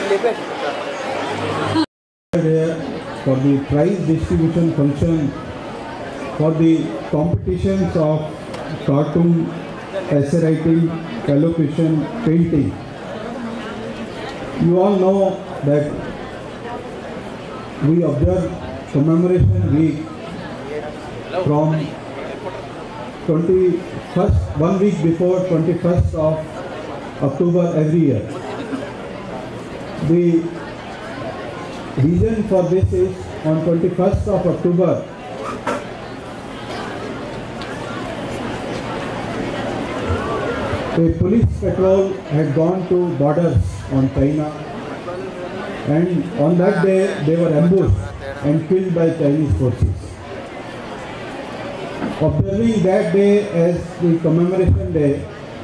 Here for the prize distribution function for the competitions of cartoon, essay writing, elocution, painting. You all know that we observe Commemoration Week from 21st, 1 week before 21st of October every year. The reason for this is on 21st of October, a police patrol had gone to borders on China, and on that day they were ambushed and killed by Chinese forces. Observing that day as the commemoration day,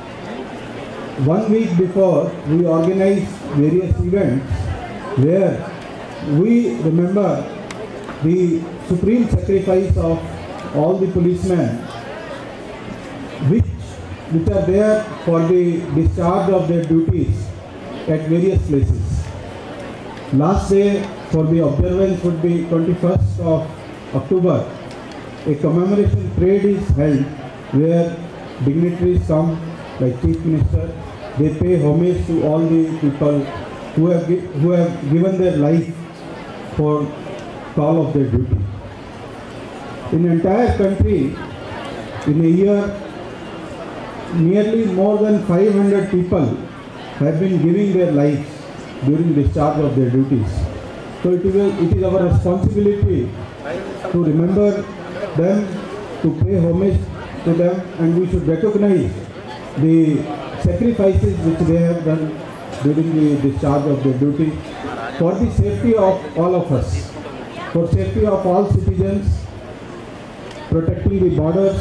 1 week before we organized various events where we remember the supreme sacrifice of all the policemen which are there for the discharge of their duties at various places. Last day for the observance would be 21st of October. A commemoration parade is held where dignitaries come, like Chief Minister. They pay homage to all the people who have given their life for call of their duty. In the entire country, in a year, nearly more than 500 people have been giving their lives during discharge of their duties. So it is our responsibility to remember them, to pay homage to them, and we should recognize the sacrifices which they have done during the discharge of their duty for the safety of all of us, for safety of all citizens, protecting the borders,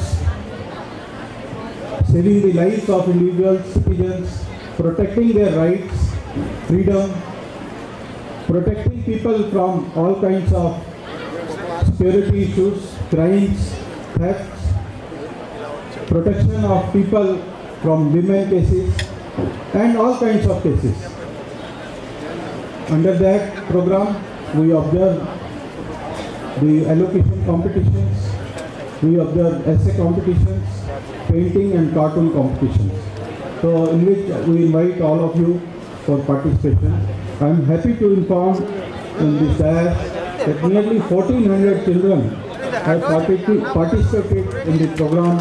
saving the lives of individual citizens, protecting their rights, freedom, protecting people from all kinds of security issues, crimes, thefts, protection of people from women cases, and all kinds of cases. Under that program, we observe the elocution competitions, we observe essay competitions, painting and cartoon competitions. So in which we invite all of you for participation. I am happy to inform in this dais that nearly 1400 children have participated in the program,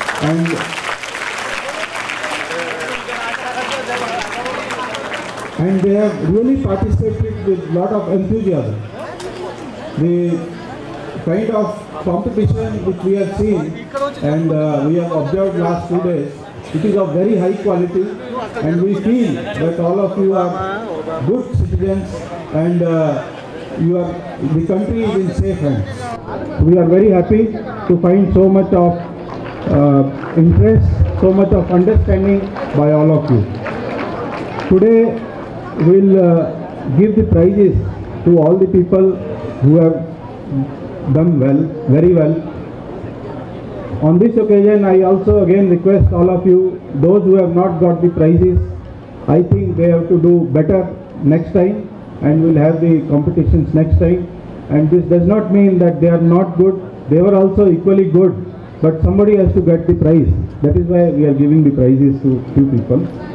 and they have really participated with a lot of enthusiasm. The kind of competition which we have seen and we have observed last 2 days, it is of very high quality, and we feel that all of you are good citizens and the country is in safe hands. We are very happy to find so much of interest, so much of understanding by all of you. Today we will give the prizes to all the people who have done well, very well. On this occasion, I also again request all of you, those who have not got the prizes, I think they have to do better next time, and we'll have the competitions next time. And this does not mean that they are not good, they were also equally good, but somebody has to get the prize. That is why we are giving the prizes to few people.